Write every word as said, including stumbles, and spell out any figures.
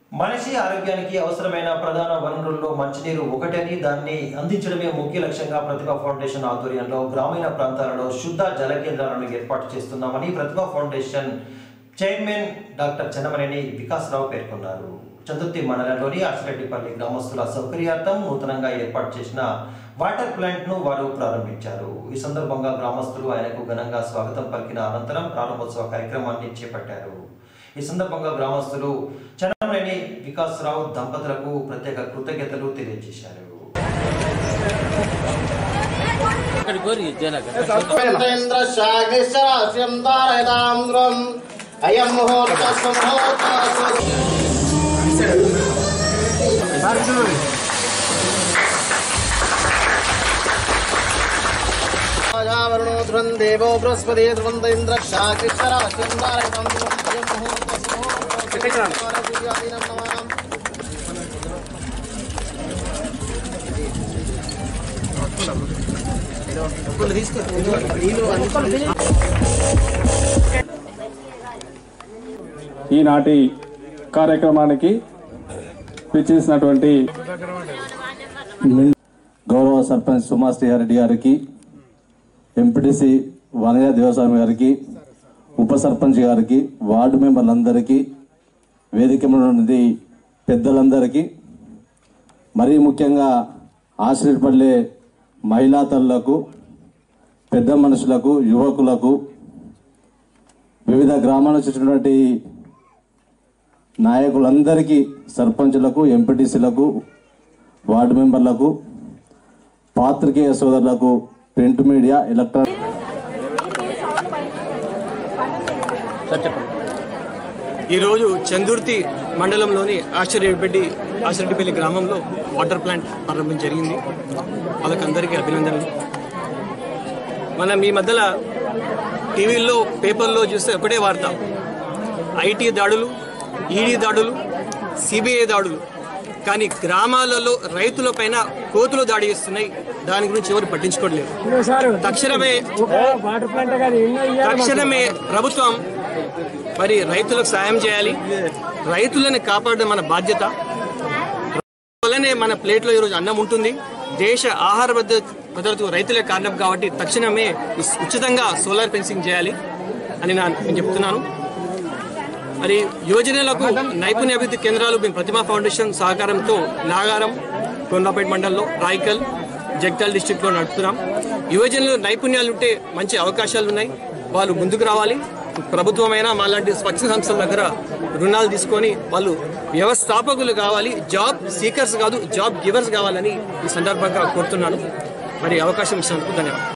మనిషి ఆరోగ్యానికి అవసరమైన ప్రధాన వనరుల్లో మంచినీరు ఒకటని దాన్ని అందించడమే ముఖ్య లక్ష్యంగా ప్రతిభా ఫౌండేషన్ ఆధ్వర్యంలో గ్రామీణ ప్రాంతాలలో శుద్ధ జల కేంద్రాలను ఏర్పాటు చేస్తున్నామని Pratibha foundation chairman doctor Chennamaneni Vikasarao పేర్కొన్నారు. చతుర్థి మండలంలోని ఆసిరెడ్డిపల్లి గ్రామస్తుల సౌకర్యార్థం నూతనంగా ఏర్పాటు చేసిన వాటర్ ప్లాంట్ ను వారు ప్రారంభించారు. ఈ సందర్భంగా గ్రామస్తులు ఆయనకు ఘనంగా స్వాగతం పలికిన అనంతరం ప్రారంభోత్సవ కార్యక్రమాన్ని చేపట్టారు. ఈ సందర్భంగా గ్రామస్తులు చెన్నమనేని వికాసరావు దంపతులకు ప్రత్యేక కృతజ్ఞతలు తెలియజేశారు. वरुणो ध्रुवन् देवो बृहस्पति ध्रुवन्त इंद्र ఈనాటి కార్యక్రమానికి పిలిచేసినటువంటి గౌరవ సర్పంచ్ సుమా శ్రీహారెడ్డి గారికి, ఎంపీటీసీ వనజ దేవస్వామి గారికి, ఉప సర్పంచ్ గారికి, వార్డు మెంబర్లందరికీ, వేదిక నుండి పెద్దలందరికీ, మరీ ముఖ్యంగా ఆసిరెడ్డిపల్లె మహిళా తల్లులకు, పెద్ద మనుషులకు, యువకులకు, వివిధ గ్రామాల నుంచి నాయకులందరికీ, సర్పంచులకు, ఎంపీటీసీలకు, వార్డు మెంబర్లకు, పాత్రికేయ సోదరులకు, ప్రింట్ మీడియా, ఎలక్ట్రానిక్ ఈరోజు చందుర్తి మండలంలోని ఆశ్చర్యపెట్టి ఆశ్చర్యపల్లి గ్రామంలో వాటర్ ప్లాంట్ ప్రారంభం జరిగింది. వాళ్ళకందరికీ అభినందనలు. మనం ఈ మధ్యలో టీవీల్లో, పేపర్లో చూస్తే ఒకటే వార్త, ఐటీ దాడులు, ఈడీ దాడులు, సిబిఐ దాడులు. కానీ గ్రామాలలో రైతుల పైన కోతులు దాడి చేస్తున్నాయి. దాని గురించి ఎవరు పట్టించుకోవట్లేదు. తక్షణమే తక్షణమే ప్రభుత్వం మరి రైతులకు సాయం చేయాలి. రైతులను కాపాడడం మన బాధ్యత. వల్లనే మన ప్లేట్లో ఈరోజు అన్నం ఉంటుంది. దేశ ఆహార భద్రతకు రైతులే కారణం కాబట్టి తక్షణమే ఉచితంగా సోలార్ ఫెన్సింగ్ చేయాలి అని నేను చెప్తున్నాను. మరి యువజనులకు నైపుణ్య అభివృద్ధి కేంద్రాలు మేము ప్రతిభా ఫౌండేషన్ సహకారంతో నాగారం, కొండపేట మండలంలో, రాయకల్, జగిత్యాల డిస్టిక్లో నడుపుతున్నాం. యువజనులు నైపుణ్యాలు ఉంటే మంచి అవకాశాలు ఉన్నాయి. వాళ్ళు ముందుకు రావాలి. ప్రభుత్వమైనా మాలాంటి స్వచ్ఛ సంస్థల దగ్గర రుణాలు తీసుకొని వాళ్ళు వ్యవస్థాపకులు కావాలి. జాబ్ సీకర్స్ కాదు, జాబ్ గివర్స్ కావాలని ఈ సందర్భంగా కోరుతున్నాను. మరి అవకాశం ఇచ్చినందుకు ధన్యవాదాలు.